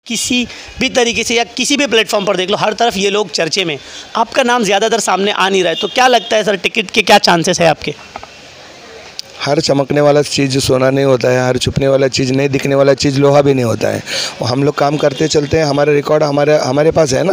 किसी भी तरीके से या किसी भी प्लेटफॉर्म पर देख लो, हर तरफ ये लोग चर्चे में, आपका नाम ज़्यादातर सामने आ नहीं रहा है। तो क्या लगता है सर, टिकट के क्या चांसेस है आपके? हर चमकने वाला चीज़ सोना नहीं होता है, हर छुपने वाला चीज़ नहीं दिखने वाला चीज़ लोहा भी नहीं होता है। और हम लोग काम करते चलते हैं, हमारा रिकॉर्ड हमारे पास है ना।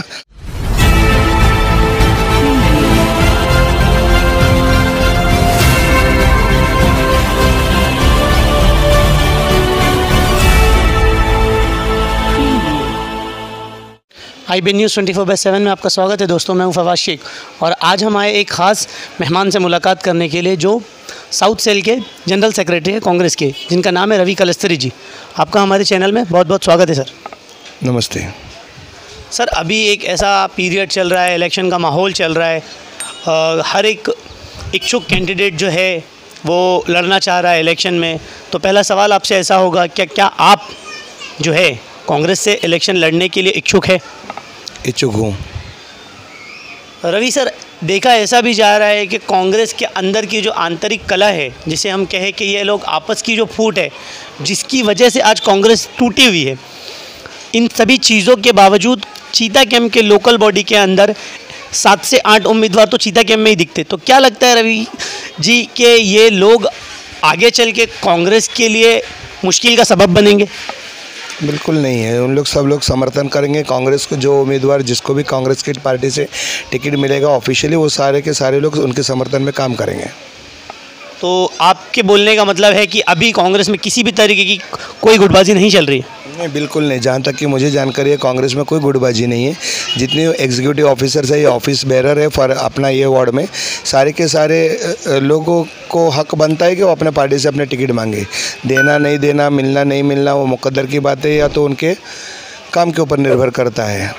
IB News 24/7 में आपका स्वागत है दोस्तों। मैं हूं फवाद शेख और आज हम आए एक ख़ास मेहमान से मुलाकात करने के लिए, जो साउथ सेल के जनरल सेक्रेटरी है कांग्रेस के, जिनका नाम है रवि कलस्तरी जी। आपका हमारे चैनल में बहुत बहुत स्वागत है सर। नमस्ते सर, अभी एक ऐसा पीरियड चल रहा है, इलेक्शन का माहौल चल रहा है, हर एक इच्छुक कैंडिडेट जो है वो लड़ना चाह रहा है इलेक्शन में। तो पहला सवाल आपसे ऐसा होगा, क्या आप जो है कांग्रेस से इलेक्शन लड़ने के लिए इच्छुक है? इच्छुक हूँ। रवि सर, देखा ऐसा भी जा रहा है कि कांग्रेस के अंदर की जो आंतरिक कला है, जिसे हम कहें कि ये लोग आपस की जो फूट है, जिसकी वजह से आज कांग्रेस टूटी हुई है, इन सभी चीज़ों के बावजूद चीता कैंप के लोकल बॉडी के अंदर 7 से 8 उम्मीदवार तो चीता कैंप में ही दिखते। तो क्या लगता है रवि जी कि ये लोग आगे चल के कांग्रेस के लिए मुश्किल का सबब बनेंगे? बिल्कुल नहीं है। उन लोग सब लोग समर्थन करेंगे कांग्रेस को। जो उम्मीदवार जिसको भी कांग्रेस की पार्टी से टिकट मिलेगा ऑफिशियली, वो सारे के सारे लोग उनके समर्थन में काम करेंगे। तो आपके बोलने का मतलब है कि अभी कांग्रेस में किसी भी तरीके की कोई गुटबाजी नहीं चल रही है? नहीं, बिल्कुल नहीं। जहाँ तक कि मुझे जानकारी है, कांग्रेस में कोई गुटबाजी नहीं है। जितने एग्जीक्यूटिव ऑफिसर्स है या ऑफिस बेरर है फॉर अपना ये वार्ड में, सारे के सारे लोगों को हक बनता है कि वो अपने पार्टी से अपने टिकट मांगे। देना नहीं देना, मिलना नहीं मिलना, वो मुकद्दर की बात है या तो उनके काम के ऊपर निर्भर करता है।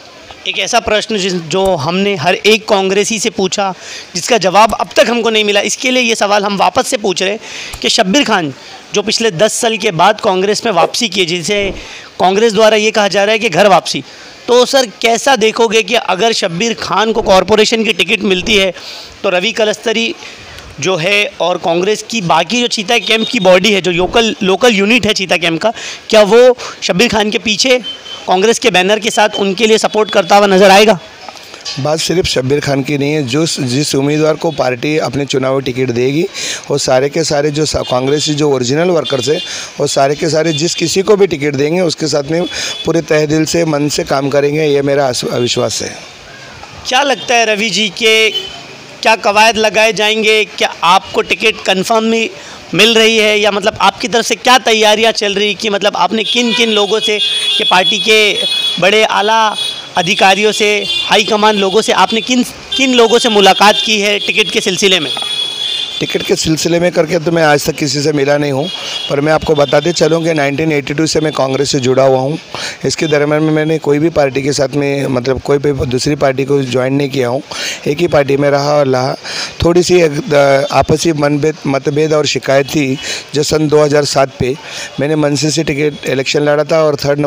एक ऐसा प्रश्न जो हमने हर एक कांग्रेसी से पूछा, जिसका जवाब अब तक हमको नहीं मिला, इसके लिए ये सवाल हम वापस से पूछ रहे हैं कि शब्बीर खान जो पिछले 10 साल के बाद कांग्रेस में वापसी की, जिसे कांग्रेस द्वारा ये कहा जा रहा है कि घर वापसी, तो सर कैसा देखोगे कि अगर शब्बीर खान को कॉरपोरेशन की टिकट मिलती है तो रवि कलस्तरी जो है और कांग्रेस की बाकी जो चीता कैंप की बॉडी है, जो लोकल यूनिट है चीता कैंप का, क्या वो शब्बीर खान के पीछे कांग्रेस के बैनर के साथ उनके लिए सपोर्ट करता हुआ नज़र आएगा? बात सिर्फ शब्बीर खान की नहीं है। जिस उम्मीदवार को पार्टी अपने चुनावी टिकट देगी, वो सारे के सारे जो कांग्रेस जो ओरिजिनल वर्कर्स है, वो सारे के सारे जिस किसी को भी टिकट देंगे उसके साथ में पूरे तहे दिल से मन से काम करेंगे। ये मेरा विश्वास है। क्या लगता है रवि जी के क्या कवायद लगाए जाएंगे? क्या आपको टिकट कंफर्म मिल रही है, या मतलब आपकी तरफ से क्या तैयारियां चल रही कि मतलब आपने किन किन लोगों से, कि पार्टी के बड़े आला अधिकारियों से, हाई कमान लोगों से आपने किन लोगों से मुलाकात की है टिकट के सिलसिले में? टिकट के सिलसिले में करके तो मैं आज तक किसी से मिला नहीं हूँ, पर मैं आपको बताते चलूँ कि 1982 से मैं कांग्रेस से जुड़ा हुआ हूँ। इसके दरम्यान में मैंने कोई भी पार्टी के साथ में, मतलब कोई भी दूसरी पार्टी को ज्वाइन नहीं किया हूँ। एक ही पार्टी में रहा और रहा। थोड़ी सी आपसी मतभेद और शिकायत थी जो सन 2007 पे मैंने मनसे से टिकट इलेक्शन लड़ा था और थर्ड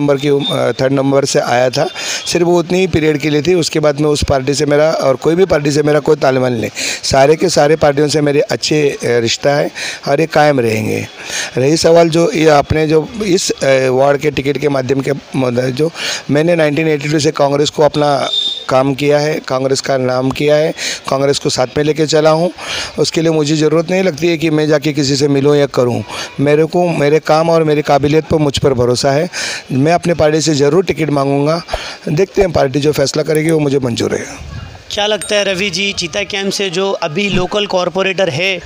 नंबर से आया था। सिर्फ वो उतनी ही पीरियड के लिए थी। उसके बाद में उस पार्टी से मेरा और कोई भी पार्टी से मेरा कोई तालमेल नहीं। सारे के सारे पार्टियों से मेरे अच्छे रिश्ता है और ये कायम रहेंगे। रही सवाल जो ये आपने जो इस वार्ड के टिकट के माध्यम के जो मैंने 1982 से कांग्रेस को अपना काम किया है, कांग्रेस का नाम किया है, कांग्रेस को साथ में लेके चला हूँ। उसके लिए मुझे ज़रूरत नहीं लगती है कि मैं जाके किसी से मिलूँ या करूँ। मेरे को मेरे काम और मेरी काबिलियत पर मुझ पर भरोसा है। मैं अपने पार्टी से ज़रूर टिकट मांगूँगा। देखते हैं पार्टी जो फैसला करेगी वो मुझे मंजूर है। क्या लगता है रवि जी, चीता कैंप से जो अभी लोकल कॉरपोरेटर है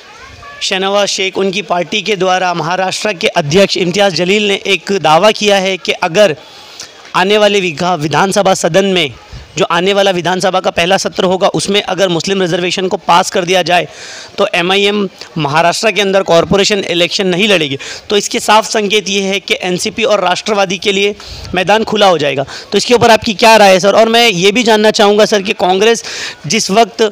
शहनवाज शेख, उनकी पार्टी के द्वारा महाराष्ट्र के अध्यक्ष इम्तियाज़ जलील ने एक दावा किया है कि अगर आने वाले विधानसभा सदन में, जो आने वाला विधानसभा का पहला सत्र होगा, उसमें अगर मुस्लिम रिजर्वेशन को पास कर दिया जाए तो MIM महाराष्ट्र के अंदर कॉरपोरेशन इलेक्शन नहीं लड़ेगी। तो इसके साफ संकेत ये है कि NCP और राष्ट्रवादी के लिए मैदान खुला हो जाएगा। तो इसके ऊपर आपकी क्या राय है सर? और मैं ये भी जानना चाहूँगा सर कि कांग्रेस जिस वक्त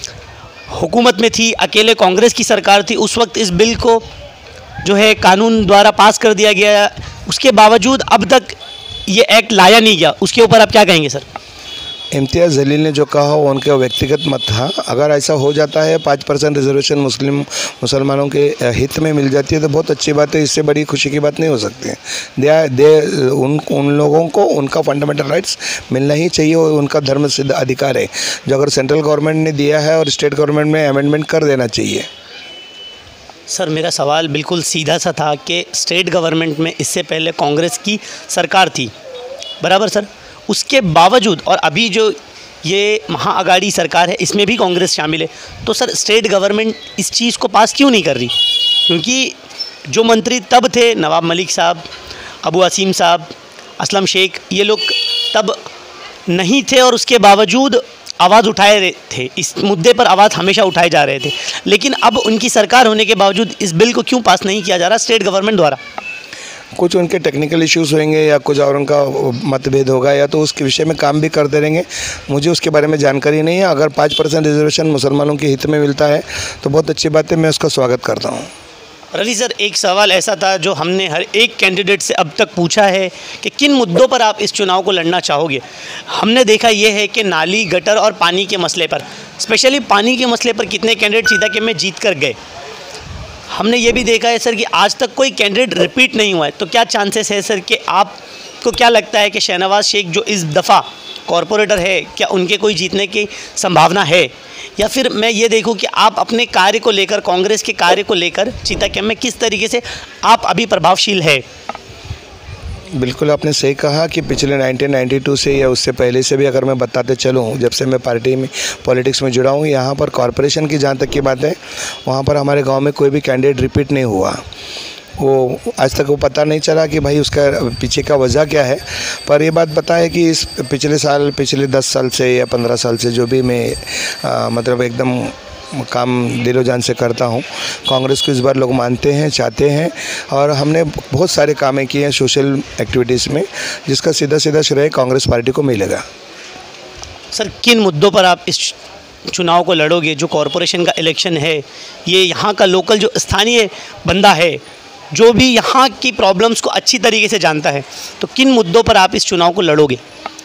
हुकूमत में थी, अकेले कांग्रेस की सरकार थी, उस वक्त इस बिल को जो है कानून द्वारा पास कर दिया गया, उसके बावजूद अब तक ये एक्ट लाया नहीं गया। उसके ऊपर आप क्या कहेंगे सर? इम्तियाज़ जलील ने जो कहा वो उनका व्यक्तिगत मत था। अगर ऐसा हो जाता है 5% रिजर्वेशन मुसलमानों के हित में मिल जाती है तो बहुत अच्छी बात है। इससे बड़ी खुशी की बात नहीं हो सकती। उन लोगों को उनका फंडामेंटल राइट्स मिलना ही चाहिए और उनका धर्म सिद्ध अधिकार है जो अगर सेंट्रल गवर्नमेंट ने दिया है और स्टेट गवर्नमेंट में अमेंडमेंट कर देना चाहिए। सर मेरा सवाल बिल्कुल सीधा सा था कि स्टेट गवर्नमेंट में इससे पहले कांग्रेस की सरकार थी, बराबर सर, उसके बावजूद और अभी जो ये महाअगाड़ी सरकार है इसमें भी कांग्रेस शामिल है, तो सर स्टेट गवर्नमेंट इस चीज़ को पास क्यों नहीं कर रही? क्योंकि जो मंत्री तब थे नवाब मलिक साहब, अबू असीम साहब, असलम शेख, ये लोग तब नहीं थे और उसके बावजूद आवाज़ उठाए रहे थे, इस मुद्दे पर आवाज़ हमेशा उठाए जा रहे थे। लेकिन अब उनकी सरकार होने के बावजूद इस बिल को क्यों पास नहीं किया जा रहा स्टेट गवर्नमेंट द्वारा? कुछ उनके टेक्निकल इश्यूज़ होंगे या कुछ और उनका मतभेद होगा या तो उसके विषय में काम भी करते रहेंगे, मुझे उसके बारे में जानकारी नहीं है। अगर 5% रिजर्वेशन मुसलमानों के हित में मिलता है तो बहुत अच्छी बात है, मैं उसका स्वागत करता हूँ। रवि सर, एक सवाल ऐसा था जो हमने हर एक कैंडिडेट से अब तक पूछा है कि किन मुद्दों पर आप इस चुनाव को लड़ना चाहोगे। हमने देखा यह है कि नाली, गटर और पानी के मसले पर, स्पेशली पानी के मसले पर कितने कैंडिडेट सीधा में जीत कर गए। हमने ये भी देखा है सर कि आज तक कोई कैंडिडेट रिपीट नहीं हुआ है, तो क्या चांसेस है सर कि आपको क्या लगता है कि शहनवाज शेख जो इस दफ़ा कॉरपोरेटर है, क्या उनके कोई जीतने की संभावना है? या फिर मैं ये देखूं कि आप अपने कार्य को लेकर, कांग्रेस के कार्य को लेकर चीता कैंप में किस तरीके से आप अभी प्रभावशील है? बिल्कुल आपने सही कहा कि पिछले 1992 से या उससे पहले से भी अगर मैं बताते चलूँ, जब से मैं पार्टी में पॉलिटिक्स में जुड़ा हूँ, यहाँ पर कॉरपोरेशन की जहाँ तक की बात है, वहाँ पर हमारे गांव में कोई भी कैंडिडेट रिपीट नहीं हुआ। वो आज तक वो पता नहीं चला कि भाई उसका पीछे का वजह क्या है। पर ये बात पता है कि इस पिछले 10 साल से या 15 साल से जो भी मैं मतलब एकदम काम दिलो जान से करता हूँ, कांग्रेस को इस बार लोग मानते हैं, चाहते हैं और हमने बहुत सारे कामें किए हैं सोशल एक्टिविटीज़ में, जिसका सीधा श्रेय कांग्रेस पार्टी को मिलेगा। सर किन मुद्दों पर आप इस चुनाव को लड़ोगे? जो कॉरपोरेशन का इलेक्शन है, ये यहाँ का लोकल जो स्थानीय बंदा है जो भी यहाँ की प्रॉब्लम्स को अच्छी तरीके से जानता है, तो किन मुद्दों पर आप इस चुनाव को लड़ोगे?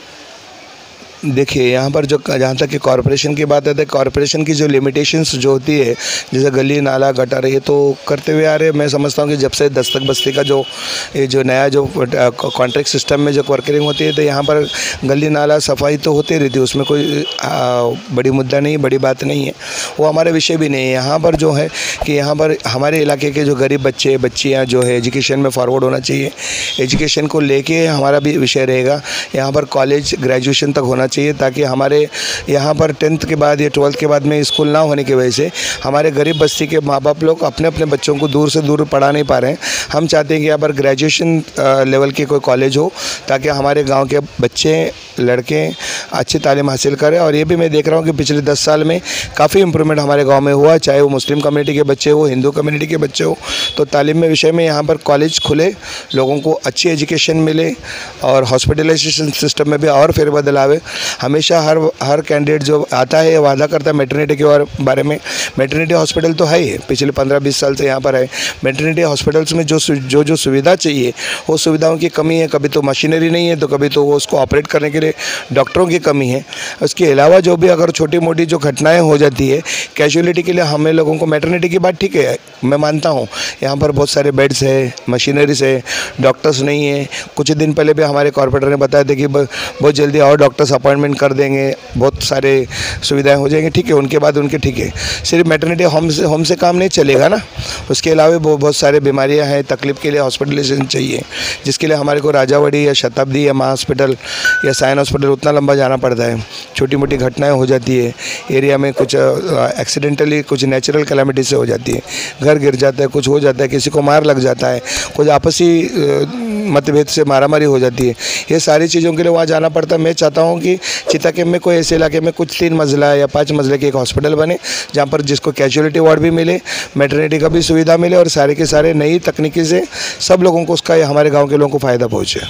देखिए यहाँ पर जो जहाँ तक कि कॉरपोरेशन की बात है, कॉरपोरेशन की जो लिमिटेशंस जो होती है, जैसे गली नाला गटर, ये तो करते हुए आ रहे। मैं समझता हूँ कि जब से दस्तक बस्ती का जो नया जो कॉन्ट्रैक्ट सिस्टम में जो वर्किंग होती है, तो यहाँ पर गली नाला सफाई तो होती रहती है, उसमें कोई बड़ी मुद्दा नहीं, बड़ी बात नहीं है, वो हमारे विषय भी नहीं है। यहाँ पर जो है कि यहाँ पर हमारे इलाके के जो गरीब बच्चे बच्चियाँ जो है एजुकेशन में फॉरवर्ड होना चाहिए, एजुकेशन को लेके हमारा भी विषय रहेगा। यहाँ पर कॉलेज ग्रेजुएशन तक होना चाहिए, ताकि हमारे यहाँ पर 10th के बाद या 12th के बाद में स्कूल ना होने की वजह से हमारे गरीब बस्ती के माँ बाप लोग अपने अपने बच्चों को दूर से दूर पढ़ा नहीं पा रहे हैं। हम चाहते हैं कि यहाँ पर ग्रेजुएशन लेवल के कोई कॉलेज हो, ताकि हमारे गांव के बच्चे लड़के अच्छी तालीम हासिल करें। और ये भी मैं देख रहा हूँ कि पिछले 10 साल में काफ़ी इंप्रूवमेंट हमारे गाँव में हुआ, चाहे वो मुस्लिम कम्युनिटी के बच्चे हो, हिंदू कम्युनिटी के बच्चे हो। तो तालीम में विषय में यहाँ पर कॉलेज खुले, लोगों को अच्छी एजुकेशन मिले और हॉस्पिटलाइजेशन सिस्टम में भी और फेरबदल आवे। हमेशा हर कैंडिडेट जो आता है वादा करता है मैटरनिटी के बारे में। मैटरनिटी हॉस्पिटल तो है ही, पिछले 15-20 साल से यहाँ पर है। मैटरनिटी हॉस्पिटल्स में जो सुविधा चाहिए वो सुविधाओं की कमी है, कभी तो मशीनरी नहीं है, तो कभी तो वो उसको ऑपरेट करने के लिए डॉक्टरों की कमी है। उसके अलावा जो भी अगर छोटी मोटी जो घटनाएँ हो जाती है कैजुअलिटी के लिए, हमें लोगों को मैटरनिटी की बात ठीक है, मैं मानता हूँ। यहाँ पर बहुत सारे बेड्स है, मशीनरीज है, डॉक्टर्स नहीं है। कुछ दिन पहले भी हमारे कॉर्पोरेटर ने बताया था कि बहुत जल्दी और डॉक्टर्स अपॉइंटमेंट कर देंगे, बहुत सारे सुविधाएं हो जाएंगी, ठीक है। उनके बाद उनके ठीक है, सिर्फ मैटरनिटी होम से काम नहीं चलेगा ना, उसके अलावा बहुत सारे बीमारियां हैं, तकलीफ के लिए हॉस्पिटलाइजेशन चाहिए, जिसके लिए हमारे को राजावड़ी या शताब्दी या महा हॉस्पिटल या साइन हॉस्पिटल उतना लंबा जाना पड़ता है। छोटी मोटी घटनाएँ हो जाती है एरिया में, कुछ एक्सीडेंटली, कुछ नेचुरल कैलामिटी से हो जाती है, घर गिर जाता है, कुछ हो जाता है, किसी को मार लग जाता है, कुछ आपसी मतभेद से मारामारी हो जाती है। ये सारी चीज़ों के लिए वहाँ जाना पड़ता है। मैं चाहता हूँ कि चीता कैंप में कोई ऐसे इलाके में कुछ 3 मंजिला या 5 मंजिले की एक हॉस्पिटल बने, जहाँ पर जिसको कैजुअलिटी वार्ड भी मिले, मैटरनिटी का भी सुविधा मिले और सारे के सारे नई तकनीकी से सब लोगों को उसका, हमारे गाँव के लोगों को फ़ायदा पहुँचे।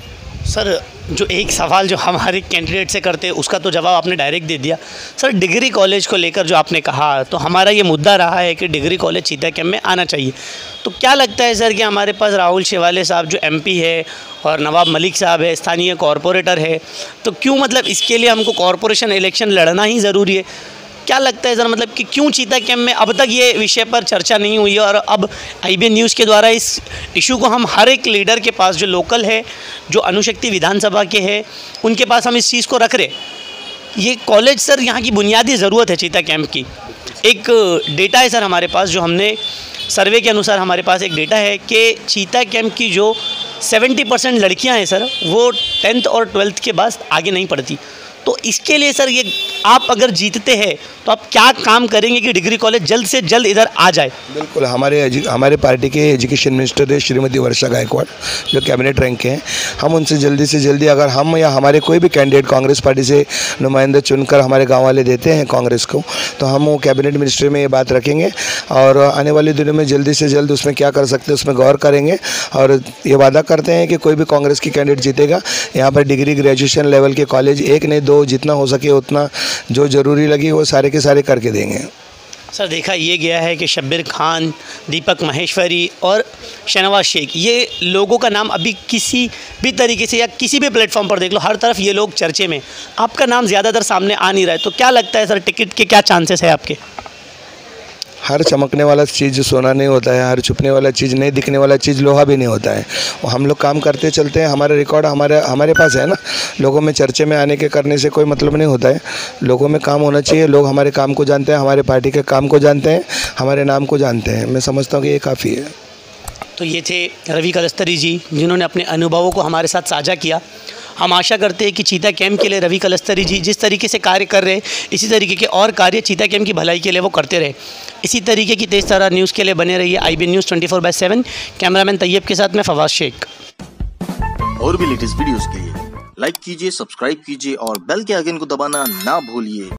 सर जो एक सवाल जो हमारे कैंडिडेट से करते हैं उसका तो जवाब आपने डायरेक्ट दे दिया। सर डिग्री कॉलेज को लेकर जो आपने कहा, तो हमारा ये मुद्दा रहा है कि डिग्री कॉलेज चीता कैंप में आना चाहिए। तो क्या लगता है सर कि हमारे पास राहुल शेवाले साहब जो MP है और नवाब मलिक साहब है, स्थानीय कॉरपोरेटर है, तो क्यों मतलब इसके लिए हमको कॉरपोरेशन इलेक्शन लड़ना ही ज़रूरी है? क्या लगता है सर, मतलब कि क्यों चीता कैंप में अब तक ये विषय पर चर्चा नहीं हुई है और अब IBN न्यूज़ के द्वारा इस इशू को हम हर एक लीडर के पास, जो लोकल है, जो अणुशक्ति विधानसभा के हैं, उनके पास हम इस चीज़ को रख रहे? ये कॉलेज सर यहाँ की बुनियादी ज़रूरत है चीता कैंप की। एक डेटा है सर हमारे पास, जो हमने सर्वे के अनुसार हमारे पास एक डेटा है कि चीता कैंप की जो 70% लड़कियां हैं सर, वो 10th और 12th के बाद आगे नहीं पढ़ती। तो इसके लिए सर, ये आप अगर जीतते हैं तो आप क्या काम करेंगे कि डिग्री कॉलेज जल्द से जल्द इधर आ जाए? बिल्कुल, हमारे पार्टी के एजुकेशन मिनिस्टर है श्रीमती वर्षा गायकवाड़, जो कैबिनेट रैंक के हैं। हम उनसे जल्दी से जल्दी, अगर हम या हमारे कोई भी कैंडिडेट कांग्रेस पार्टी से नुमाइंदे चुनकर हमारे गाँव वाले देते हैं कांग्रेस को, तो हम वो कैबिनेट मिनिस्ट्री में ये बात रखेंगे और आने वाले दिनों में जल्दी से जल्द उसमें क्या कर सकते हैं उसमें गौर करेंगे। और ये वादा करते हैं कि कोई भी कांग्रेस की कैंडिडेट जीतेगा, यहाँ पर डिग्री ग्रेजुएशन लेवल के कॉलेज एक नहीं 2 जितना हो सके उतना जो ज़रूरी लगी वो सारे के सारे करके देंगे। सर, देखा ये गया है कि शब्बीर खान, दीपक माहेश्वरी और शहनवाज शेख, ये लोगों का नाम अभी किसी भी तरीके से या किसी भी प्लेटफॉर्म पर देख लो, हर तरफ ये लोग चर्चे में, आपका नाम ज़्यादातर सामने आ नहीं रहा है। तो क्या लगता है सर, टिकट के क्या चांसेस है आपके? हर चमकने वाला चीज़ सोना नहीं होता है, हर छुपने वाला चीज़, नहीं दिखने वाला चीज़ लोहा भी नहीं होता है। हम लोग काम करते चलते हैं, हमारा रिकॉर्ड हमारे पास है ना। लोगों में चर्चे में आने के करने से कोई मतलब नहीं होता है, लोगों में काम होना चाहिए। लोग हमारे काम को जानते हैं, हमारे पार्टी के काम को जानते हैं, हमारे नाम को जानते हैं। मैं समझता हूँ कि ये काफ़ी है। तो ये थे रवि कलस्तरी जी, जिन्होंने अपने अनुभवों को हमारे साथ साझा किया। हम आशा करते हैं कि चीता कैंप के लिए रवि कलस्तरी जी जिस तरीके से कार्य कर रहे हैं, इसी तरीके के और कार्य चीता कैंप की भलाई के लिए वो करते रहे। इसी तरीके की तेज़ तरार न्यूज़ के लिए बने रहिए IBN न्यूज़ 24/7। कैमरामैन तैयब के साथ मैं फवाद शेख। और भी लेटेस्ट वीडियोस के लिए लाइक कीजिए, सब्सक्राइब कीजिए और बेल के आइकन को दबाना ना भूलिए।